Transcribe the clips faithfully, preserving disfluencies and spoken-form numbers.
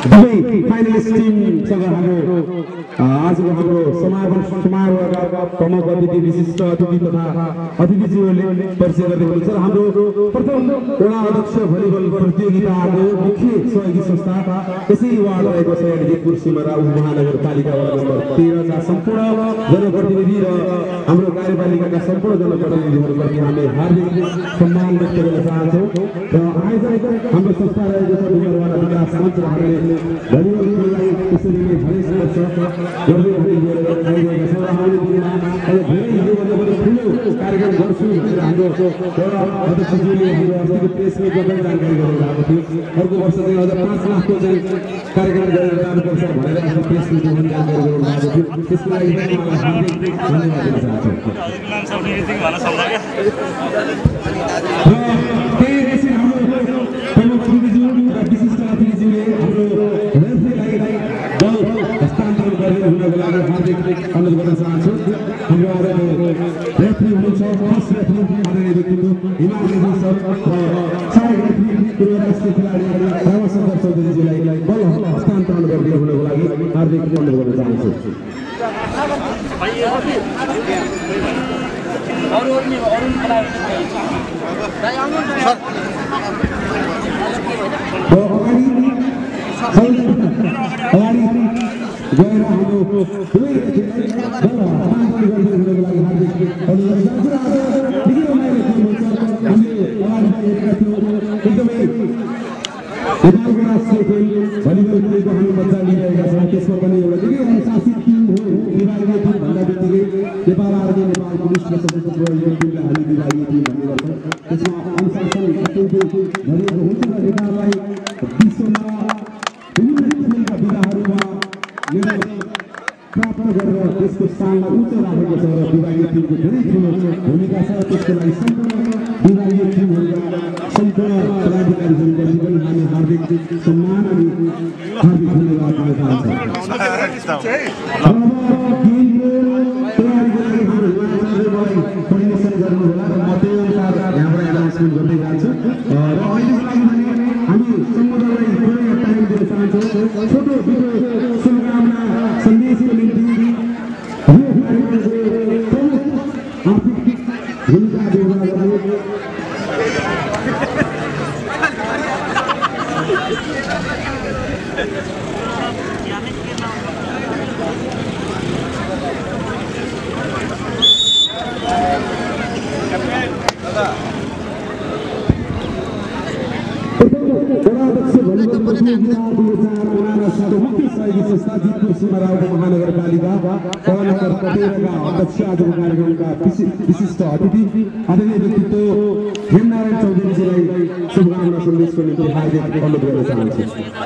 दुवै फाइनलिस्ट टिमसँग हाम्रो आजको हाम्रो समापन समारोहका प्रमुख अतिथि विशिष्ट अतिथि तथा अतिथिज्यूहरूले परिचय गर्दै हुनुहुन्छ। हाम्रो प्रथम वडा अध्यक्ष भलिबल प्रतियोगिताको मुख्य सहयोगी संस्था यसै वार्ड रहेको छ जितपुर सिमरा उपमहानगरपालिका वडा नम्बर तेह्रका सम्पूर्ण जनप्रतिनिधि र हाम्रो कार्यपालिकाका सम्पूर्ण जनप्रतिनिधिहरूप्रति हामी हार्दिक सम्मान व्यक्त गर्न चाहन्छौँ र आयोजक हाम्रो संस्था रहेको छ डुमरवाडा विकास मञ्च हामीले भलिबल खेललाई त्यसरी नै हरेक वर्ष गर्दै हामी लिएर आइरहेका छौँ र आउने दिनमा अब धेरै योभन्दा पनि ठुलो कार्यक्रम गर्छौँ भनेर हाम्रो वडा अध्यक्षज्यूले हाम्रो अस्तिको प्रेस मिट गर्दै जानकारी गराउनु भएको थियो। अर्को वर्ष चाहिँ अझ पाँच लाखको चाहिँ कार्यक्रम गरेर जानुपर्छ भनेर आफ्नो प्रेस मिटमा पनि जानकारी गराउनु भएको थियो। त्यसको लागि पनि उहाँलाई हार्दिक धन्यवाद दिन चाहन्छु। त्यही यसरी हाम्रो प्रमुख अतिथिज्यू र विशिष्ट अतिथिज्यूले हाम्रो रेफ्रीलाई बल हस्तान्तरण गरेर हुनको लागि हार्दिक अनुरोध गर्न चाहन्छु। हाम्रो आजको रेफ्री हुनुहुन्छ फर्स्ट रेफ्री आदरणीय व्यक्तित्व हिमाल रेफ्री सर र सहायक रेफ्री पूर्व राष्ट्रिय खेलाडी रामशङ्कर चौधरीजीलाई बल हस्तान्तरण गरिदिनु हुनको लागि हार्दिक अनुरोध गर्न चाहन्छु। अगाडि गएर हाम्रो दुवै नेपालको राष्ट्रिय खेल भलिबल खेलको हामी बच्चा लिइरहेका छौँ। त्यसमा पनि एउटा निकै अनुशासित टिम हो। विभागीय टिम भन्दा बित्तिकै नेपाल आर्मी नेपाल पुलिस र सशस्त्र यो टिमलाई हामी विभागीय टिम भन्ने गर्छौँ। त्यसमा अनुशासन अत्यन्तै भरिएको हुन्छ र नेपाललाई विश्वमा विभिन्न किसिमका विधाहरूमा मेडल प्राप्त गरेर देशको स्थानलाई उच्च राखेको छ र विभागीय टिमको धेरै ठुलो भूमिका छ। त्यसको लागि सम्पूर्ण विभागीय टिमहरूका सम्पूर्ण पदाधिकारीहरूप्रति पनि हामी हार्दिक सम्मान अनि हार्दिक धन्यवाद दिन चाहन्छौँ। कोर्डिनेसन गर्नुहोला र म त्यही अनुसार यहाँबाट एनाउन्समेन्ट गर्दै जान्छु र अहिलेको लागि भने हामी सम्पूर्णलाई थोरै टाइम दिन चाहन्छौँ। छोटो बिटो शुभकामना सन्देशको निम्ति यो कार्यक्रमको प्रमुख आर्थिक भूमिका निर्वाह गर्ने वडाध्यक्ष भलिबल प्रतियोगिता दुई हजार उनासीको मुख्य सहयोगी संस्था जितपुर सिमरा उपमहानगरपालिका वडा नम्बर तेह्रका अध्यक्ष आजको कार्यक्रमका विशिष्ट अतिथि आदरणीय व्यक्तित्व हेमनारायण चौधरीजीलाई शुभकामना सन्देशको निम्ति हार्दिक अनुरोध गर्न चाहन्छु।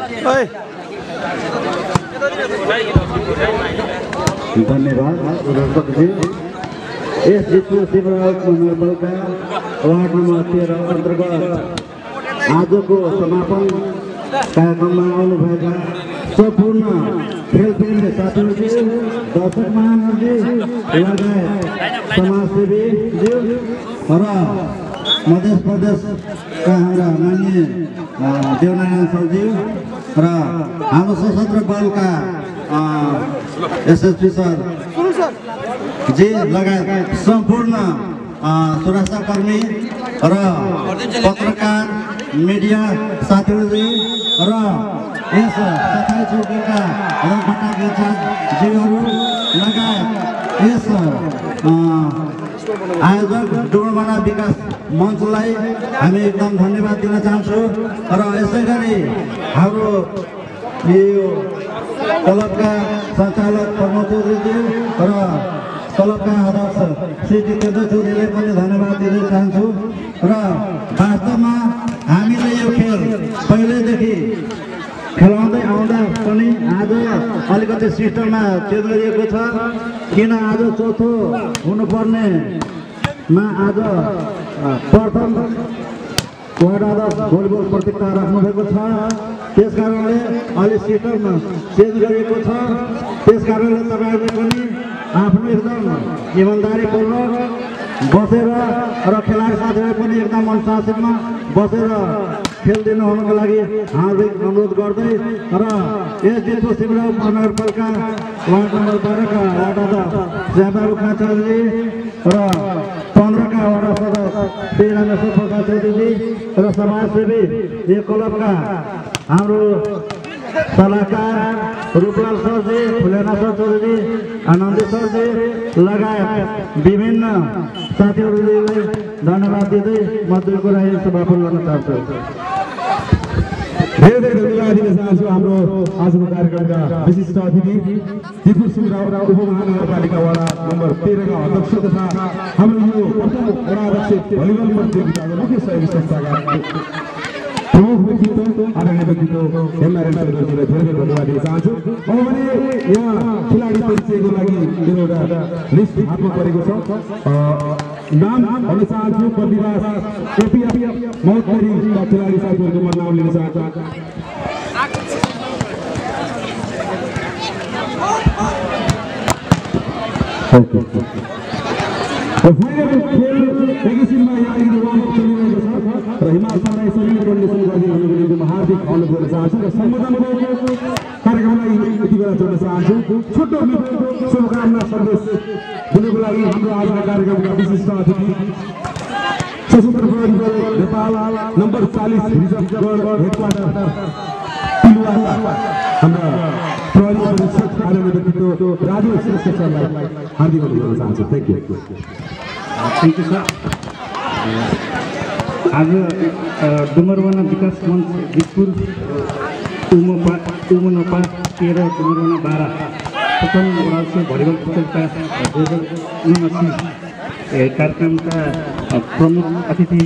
धन्यवाद अध्यक्षजी। यस जितपुर सिमरा उपमहानगरपालिका वार्ड नम्बर तेह्र अन्तर्गत आजको समापन कार्यक्रममा आउनुभएका सम्पूर्ण खेलप्रेमी साथीहरू, दर्शक महानुभावजी लगायत समाजसेवीज्यू र मध्य प्रदेशका हाम्रा माननीय देवनारायण सरज्यू र हाम्रो सशस्त्र बलका एसएसपी सर जी लगायत सम्पूर्ण सुरक्षाकर्मी र पत्रकार मिडिया साथीहरू र यस सफाई चौकीका रङपटाजीहरू लगायत यस आयोजक डुमरवाडा विकास मञ्चलाई हामी एकदम धन्यवाद दिन चाहन्छौँ र यसै गरी हाम्रो यो क्लबका सञ्चालक प्रमोद चौधरीज्यू र क्लबका अध्यक्ष श्री जितेन्द्र चौधरीलाई पनि धन्यवाद दिन चाहन्छु र वास्तवमा हामीले यो खेल पहिल्यैदेखि खेलाउँदै आउँदा पनि आज अलिकति सिस्टममा चेन्ज गरिएको छ। किन आज चौथो हुनुपर्नेमा आज प्रथम वडाध्यक्ष भलिबल प्रतियोगिता राख्नुभएको छ। त्यस कारणले अहिले सिस्टममा चेन्ज गरिएको छ। त्यस कारणले तपाईँहरूले पनि आफ्नो एकदम इमान्दारीपूर्वक बसेर र खेलाडी साथीहरू पनि एकदम अनुशासनमा बसेर खेल दिनु हुनुको लागि हार्दिक अनुरोध गर्दै र यस जितपुर सिमराउ महानगरपालिका वार्ड नम्बर बाह्रका वडादा श्यामबाबु काँचाजी र पन्ध्रका वडा सदस्य श्री रामेश्वर प्रसाद चौधरीजी र समाजसेवी यो क्लबका हाम्रो सल्लाहकार रूपलाल सरजी फुलेना सर चौधरी आनन्दी सरजी लगायत विभिन्न साथीहरूलाई धन्यवाद दिँदै म दुई कुरा यो सभापति गर्न चाहन्छु। धेरै धेरै धन्यवाद दिन चाहन्छु हाम्रो आजको कार्यक्रमका विशिष्ट अतिथि जितपुर सिमराउ उपमहानगरपालिका वडा नम्बर तेह्रका अध्यक्ष तथा हाम्रो यो प्रथम वडा अध्यक्ष भलिबल प्रतियोगिताको मुख्य सहयोगी संस्थाका प्रमुख व्यक्तित्व आदरणीय व्यक्तित्व हेमनारायण चौधरीजीलाई धेरै धेरै धन्यवाद दिन चाहन्छु। अब भने यहाँ खेलाडी परिचयको लागि एउटा लिस्ट हातमा परेको छ। नाम भन्न चाहन्छु बद्रीदास एपिएफ महोत्तरीका खेलाडी साथीहरूको म नाम लिन चाहन्छु। खेल एकैछिनमा यहाँनिर वार्मअप चलिरहेको छ र हिमाल सरलाई शरीर कन्डिसन गरिदिनुको निम्ति म हार्दिक अनुरोध गर्न चाहन्छु र सम्बोधनको कार्यक्रमलाई यति बेला जोड्न चाहन्छु। छोटो शुभकामना सन्देश दिनुको लागि हाम्रो आजको कार्यक्रमका विशिष्ट अतिथि सशस्त्र प्रहरी बल नेपाल नम्बर चालिस रिजर्भ गढ हेडक्वार्टर तिलुवाका हाम्रा प्रहरी अधीक्षक आदरणीय व्यक्तित्व राजु श्रेष्ठ सरलाई हार्दिक अनुरोध गर्न चाहन्छु। Thank you thank you sir. आज डुमरवाना विकास मञ्च जितपुर उमपा उमनपा तेह्र डुमरवाना बाह्र प्रथम राष्ट्रिय भलिबल प्रतियोगिता दुई हजार उनासी कार्यक्रमका प्रमुख अतिथि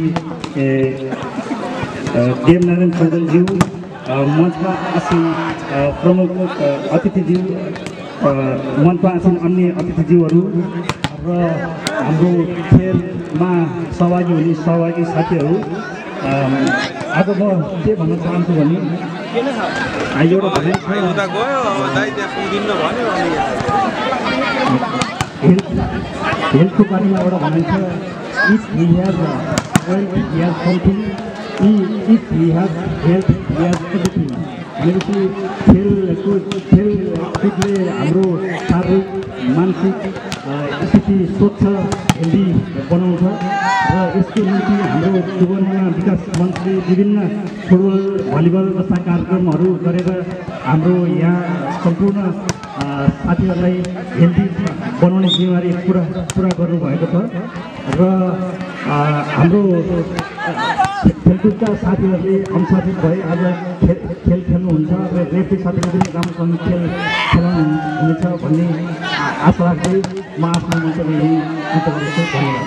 देवनारायण चौधरीज्यू, मञ्चमा आसीन प्रमुख अतिथिज्यू, मञ्चमा आसीन अन्य अतिथिज्यूहरू र हाम्रो खेलमा सहभागी हुने सहभागी साथीहरू, आज म के भन्न चाहन्छु भने एउटा भनाइ हेल्थको बारेमा एउटा भनाइ छ, if we have wealth we have something, if we have health we have everything. भनेपछि खेलकुद खेलकुदले हाम्रो शारीरिक मानसिक स्थिति स्वच्छ हेल्दी बनाउँछ र यसको निम्ति हाम्रो डुमरवाना विकास मञ्चले विभिन्न फुटबल भलिबल जस्ता कार्यक्रमहरू गरेर हाम्रो यहाँ सम्पूर्ण साथीहरूलाई हेल्दी बनाउने जिम्मेवारी पुरा पुरा गर्नुभएको छ र हाम्रो खेलकुदका साथीहरूले अनुशासित भए आज खेल खेल खेल्नुहुन्छ र रेफ्री साथीले पनि राम्रोसँग खेल खेलाउनु हुनेछ भन्ने आशा राख्दै म आफ्नो मन्तव्य यही अन्त गर्छु।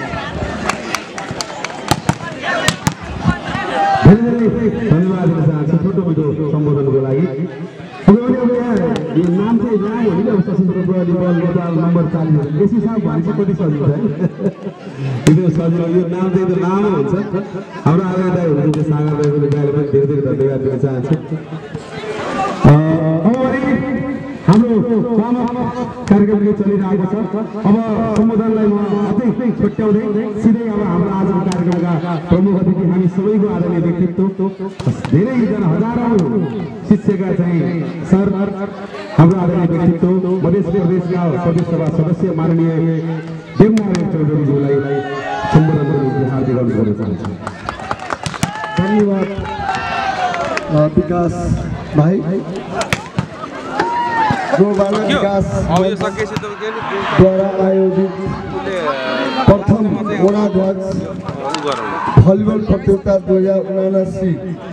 धन्यवाद धन्यवाद दिन चाहन्छु छोटो मोटो सम्बोधनको लागि। यो नाम चाहिँ नाम हो नि अब सशस्त्र प्रहरी बल नेपाल नम्बर चालिस बेसी साहब भनेपछि कति सजिलो छ एकदम सजिलो। यो नाम चाहिँ त्यो लामो हुन्छ। हाम्रो आदरणीय दाइ हुनुहुन्छ सागर दाइको दाइले पनि धेरै धेरै धन्यवाद दिन चाहन्छु। हाम्रो कार्यक्रम चलिरहेको छ। अब सम्बोधनलाई म अझै छुट्याउँदै सिधै अब हाम्रो आजको कार्यक्रमका प्रमुख अतिथि हामी सबैको आदरणीय व्यक्तित्व धेरैजना हजारौँ शिक्षकका चाहिँ सर हाम्रो आदरणीय व्यक्तित्व मध्य प्रदेशका प्रदेश सभा सदस्य माननीय देवनारायण चौधरीज्यूलाई सम्बोधन गर्ने निम्ति हार्दिक अनुरोध गर्न चाहन्छु। धन्यवाद विकास भाइ। डुमरवाना विकास द्वारा आयोजित प्रथम वडाध्वज भलिबल प्रतियोगिता दुई हजार उनासी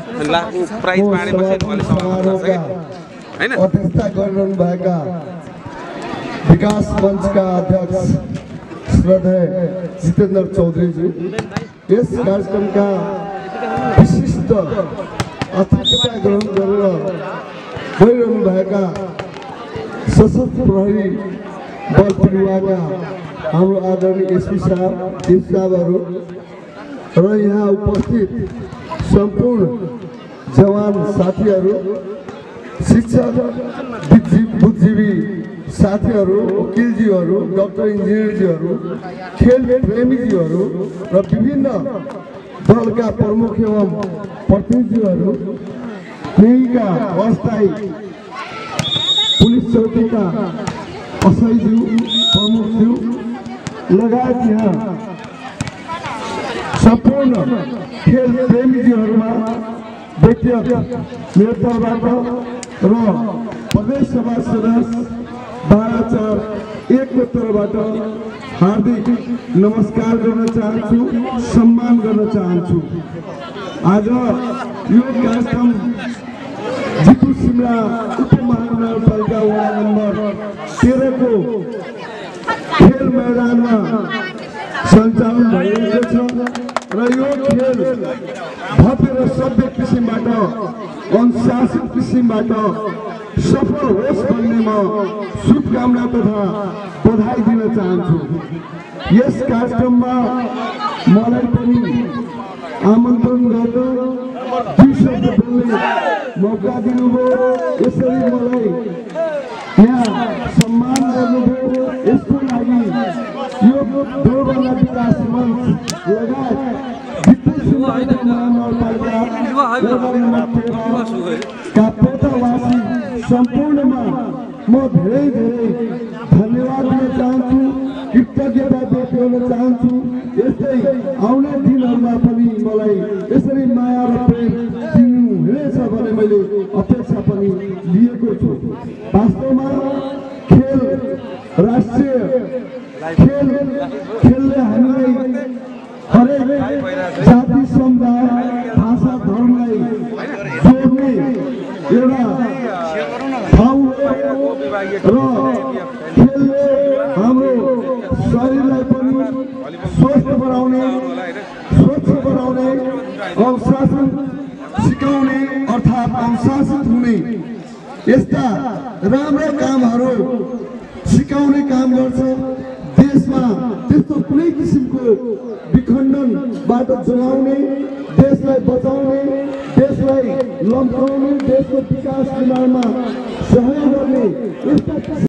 समारोहका अध्यक्षता गरिरहनु भएका विकास मञ्चका अध्यक्ष श्रद्धेय जितेन्द्र चौधरीज्यू, यस कार्यक्रमका विशिष्ट अतिथिता ग्रहण गरेर गइरहनु भएका सशस्त्र प्रहरी बल तिलुवाका हाम्रो आदरणीय एसपी साहब डिप साहबहरू र यहाँ उपस्थित सम्पूर्ण जवान साथीहरू, शिक्षक बुद्धिजीवी साथीहरू, वकिलजीहरू, डाक्टर इन्जिनियरजीहरू, खेल प्रेमीजीहरू र विभिन्न दलका प्रमुख एवं प्रतिनिधिहरू, त्यहीका अस्थायी पुलिस चौकीका असैज्यू प्रमुखज्यू लगायत यहाँ सम्पूर्ण खेल प्रेमीजीहरूमा व्यक्तिगत मेरो तर्फबाट र प्रदेश सभा सदस्य बाह्र चार एकको तर्फबाट हार्दिक नमस्कार गर्न चाहन्छु, सम्मान गर्न चाहन्छु। आज यो कार्यक्रम जितु सिमला उपमहानगरपालिका वडा नम्बर तेह्र को खेल मैदानमा सञ्चालन भइरहेको छ र यो खेल भव्य र सभ्य किसिमबाट अनुशासित किसिमबाट सफल होस् भन्ने म शुभकामना तथा बधाई दिन चाहन्छु। यस कार्यक्रममा मलाई पनि आमन्त्रण गर्न दुई शब्द बोल्ने मौका दिनुभयो, यसरी मलाई यहाँ सम्मान गर्नुभयो। यसको लागि यो डोरबाना विकास मञ्च लगायत का पोतावासी सम्पूर्णमा म धेरै धेरै धन्यवाद दिन चाहन्छु, कृतज्ञता व्यक्त गर्न चाहन्छु। यस्तै आउने दिनहरूमा पनि मलाई यसरी माया र प्रेम दिनुहुनेछ भन्ने मैले अपेक्षा पनि लिएको छु। वास्तवमा खेल राष्ट्रिय खेल खेलले हामीलाई हरेक जाति समुदाय भाषा धर्मलाई जोड्ने एउटा ठाउँ हो र खेलले हाम्रो शरीरलाई पनि स्वस्थ बनाउने, स्वच्छ बनाउने, अनुशासन सिकाउने अर्थात् अनुशासित हुने यस्ता राम्रा कामहरू सिकाउने काम गर्छ। देशमा त्यस्तो कुनै किसिमको विखण्डनबाट जोगाउने, देशलाई बचाउने, देशलाई लम्काउने, देशको विकास निर्माणमा सहयोग गर्ने यस्ता